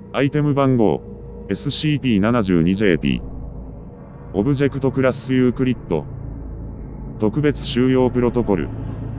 アイテム番号 SCP-72JP オブジェクトクラスユークリッド特別収容プロトコル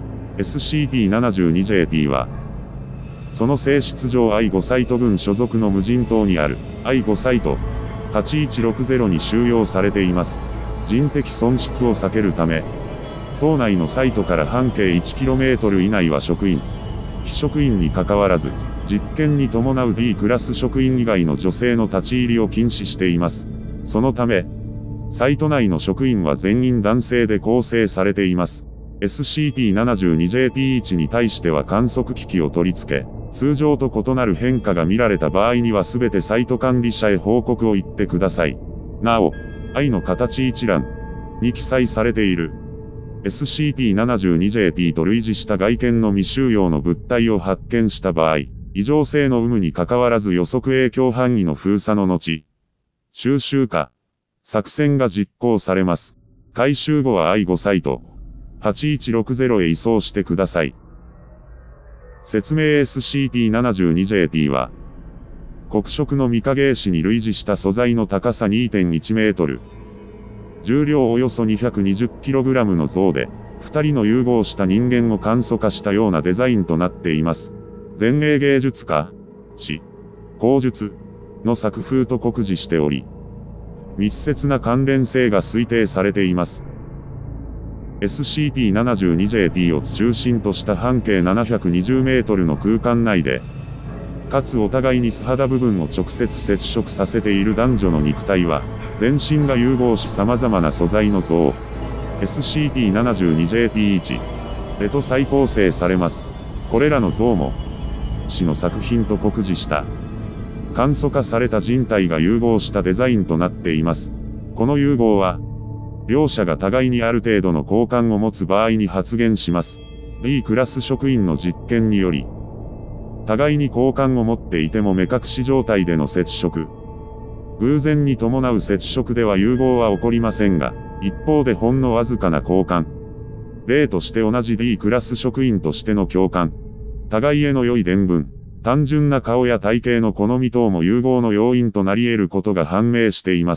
SCP-72JP はその性質上 I5 サイト群所属の無人島にある I5 サイト8160に収容されています。人的損失を避けるため、島内のサイトから半径 1km 以内は職員、非職員に関わらず、実験に伴う D クラス職員以外の女性の立ち入りを禁止しています。そのため、サイト内の職員は全員男性で構成されています。SCP-72JP1 に対しては観測機器を取り付け、通常と異なる変化が見られた場合には全てサイト管理者へ報告を言ってください。なお、I の形一覧に記載されている SCP-72JP と類似した外見の未収容の物体を発見した場合、異常性の有無に関わらず予測影響範囲の封鎖の後、収集か作戦が実行されます。回収後は I5 サイト8160へ移送してください。説明 SCP-72JP は、黒色の未影石に類似した素材の高さ 2.1 メートル。重量およそ 220kg の像で、二人の融合した人間を簡素化したようなデザインとなっています。前衛芸術家、詩、口述の作風と酷似しており、密接な関連性が推定されています。SCP-72JP を中心とした半径720メートルの空間内で、かつお互いに素肌部分を直接接触させている男女の肉体は、全身が融合し様々な素材の像、SCP-72JP1 でと再構成されます。これらの像も、詩の作品と酷似した、簡素化された人体が融合したデザインとなっています。この融合は、両者が互いにある程度の交換を持つ場合に発現します。D クラス職員の実験により、互いに交換を持っていても目隠し状態での接触。偶然に伴う接触では融合は起こりませんが、一方でほんのわずかな交換。例として同じ D クラス職員としての共感。互いへの良い伝聞。単純な顔や体型の好み等も融合の要因となり得ることが判明しています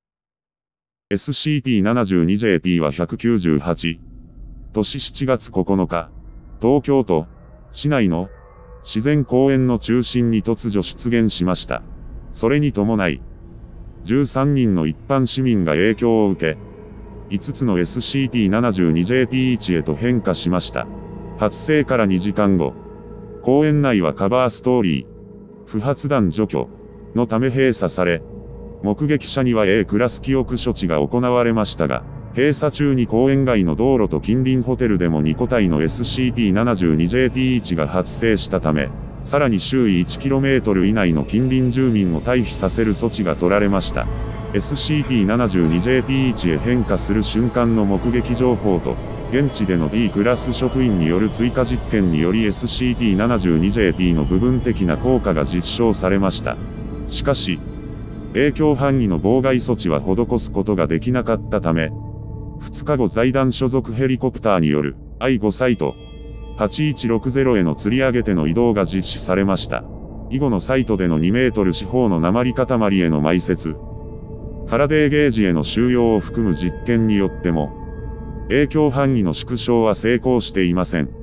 。SCP-72JP は198。年7月9日、東京都、市内の自然公園の中心に突如出現しました。それに伴い、13人の一般市民が影響を受け、5つの SCP-72JP1 へと変化しました。発生から2時間後、公園内はカバーストーリー、不発弾除去のため閉鎖され、目撃者には A クラス記憶処置が行われましたが、閉鎖中に公園外の道路と近隣ホテルでも2個体の SCP-72JP1 が発生したため、さらに周囲 1km 以内の近隣住民を退避させる措置が取られました。SCP-72JP1 へ変化する瞬間の目撃情報と、現地での D クラス職員による追加実験により SCP-72JP の部分的な効果が実証されました。しかし、影響範囲の妨害措置は施すことができなかったため、2日後財団所属ヘリコプターによる I5 サイト8160への吊り上げての移動が実施されました。以後のサイトでの2メートル四方の鉛塊への埋設、ファラデーゲージへの収容を含む実験によっても、影響範囲の縮小は成功していません。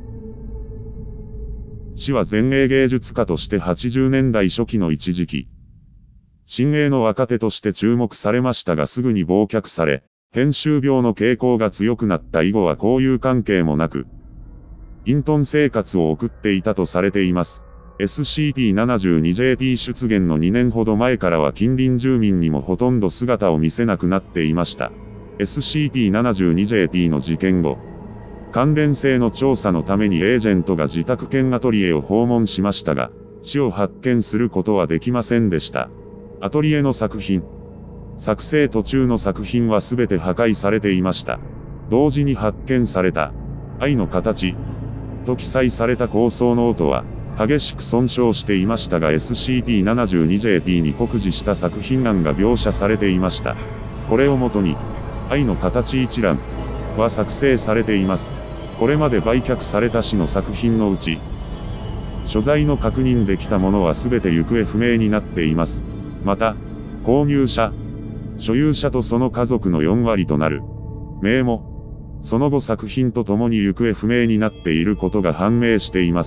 市は前衛芸術家として80年代初期の一時期、新鋭の若手として注目されましたがすぐに忘却され、編集病の傾向が強くなった以後は交友関係もなく、隠遁生活を送っていたとされています。SCP-72JP 出現の2年ほど前からは近隣住民にもほとんど姿を見せなくなっていました。SCP-72JP の事件後、関連性の調査のためにエージェントが自宅兼アトリエを訪問しましたが、死を発見することはできませんでした。アトリエの作品、作成途中の作品はすべて破壊されていました。同時に発見された、愛の形、と記載された構想ノートは、激しく損傷していましたが SCP-72JP に酷似した作品案が描写されていました。これをもとに、愛の形一覧は作成されています。これまで売却された詩の作品のうち、 所在の確認できたものは全て行方不明になっています。また、購入者、所有者とその家族の4割となる名も、その後作品と共に行方不明になっていることが判明しています。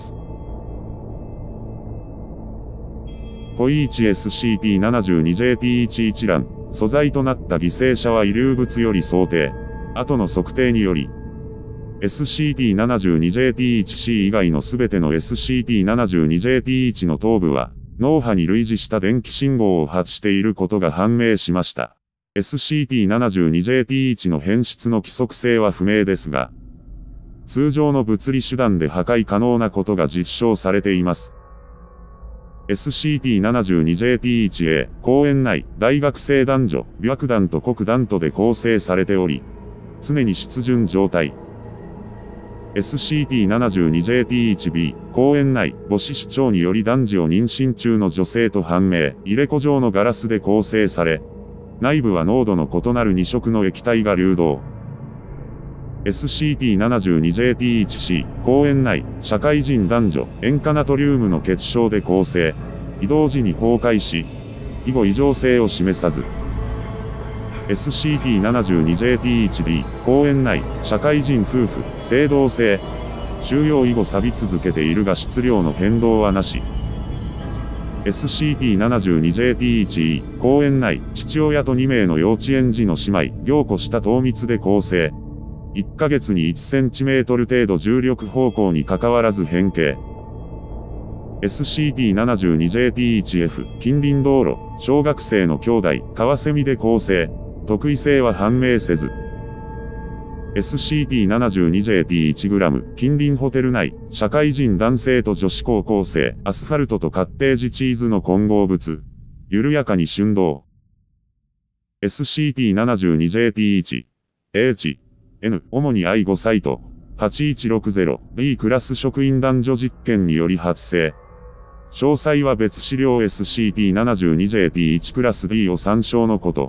ポイ 1SCP-72JP11 欄、素材となった犠牲者は遺留物より想定、後の測定により、SCP-72JP1C 以外のすべての SCP-72JP1 の頭部は、脳波に類似した電気信号を発していることが判明しました。SCP-72JP1 の変質の規則性は不明ですが、通常の物理手段で破壊可能なことが実証されています。SCP-72JP1A、公園内、大学生男女、白弾と黒弾とで構成されており、常に湿潤状態。SCP-72JP1B、公園内、母子主張により男児を妊娠中の女性と判明、入れ子状のガラスで構成され、内部は濃度の異なる2色の液体が流動。SCP-72JP1C、公園内、社会人男女、塩化ナトリウムの結晶で構成。移動時に崩壊し、以後異常性を示さず。SCP-72JP1B、公園内、社会人夫婦、青銅性。収容以後錆び続けているが質量の変動はなし。SCP-72JP1E、公園内、父親と2名の幼稚園児の姉妹、凝固した糖蜜で構成。1ヶ月に 1cm 程度重力方向に関わらず変形。SCP-72JP1F、近隣道路、小学生の兄弟、カワセミで構成。特異性は判明せず。SCP-72JP1 グラム、近隣ホテル内、社会人男性と女子高校生、アスファルトとカッテージチーズの混合物。緩やかに振動。SCP-72JP1、H、N、主に I5 サイト、8160、B クラス職員男女実験により発生。詳細は別資料 SCP-72JP1 クラス D を参照のこと。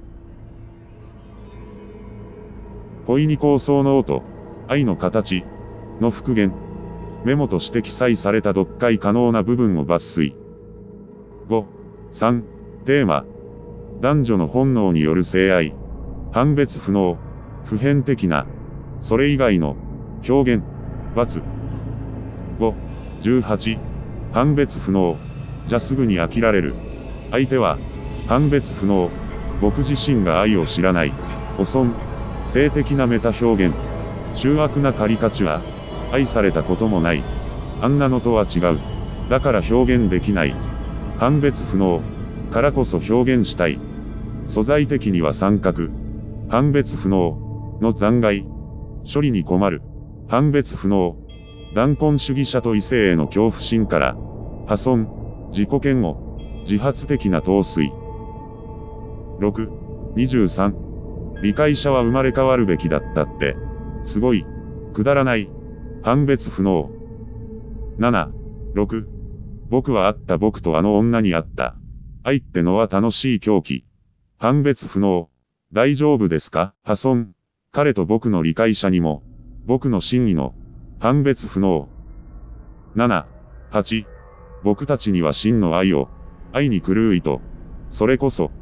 ポイ2構想ノート、I の形の復元。メモとして記載された読解可能な部分を抜粋。5、3、テーマ。男女の本能による性愛。判別不能。普遍的な、それ以外の、表現、×。5、18、判別不能、じゃすぐに飽きられる。相手は、判別不能、僕自身が愛を知らない、汚損、性的なメタ表現、醜悪なカリカチュア、愛されたこともない。あんなのとは違う。だから表現できない。判別不能、からこそ表現したい。素材的には三角、判別不能、の残骸。処理に困る。判別不能。断根主義者と異性への恐怖心から、破損、自己嫌悪、自発的な陶酔。6、23。理解者は生まれ変わるべきだったって。すごい。くだらない。判別不能。7、6。僕は会った僕とあの女に会った。愛ってのは楽しい狂気。判別不能。大丈夫ですか？破損。彼と僕の理解者にも、僕の真意の、判別不能。7、8。僕たちには真の愛を、愛に狂う意図。それこそ、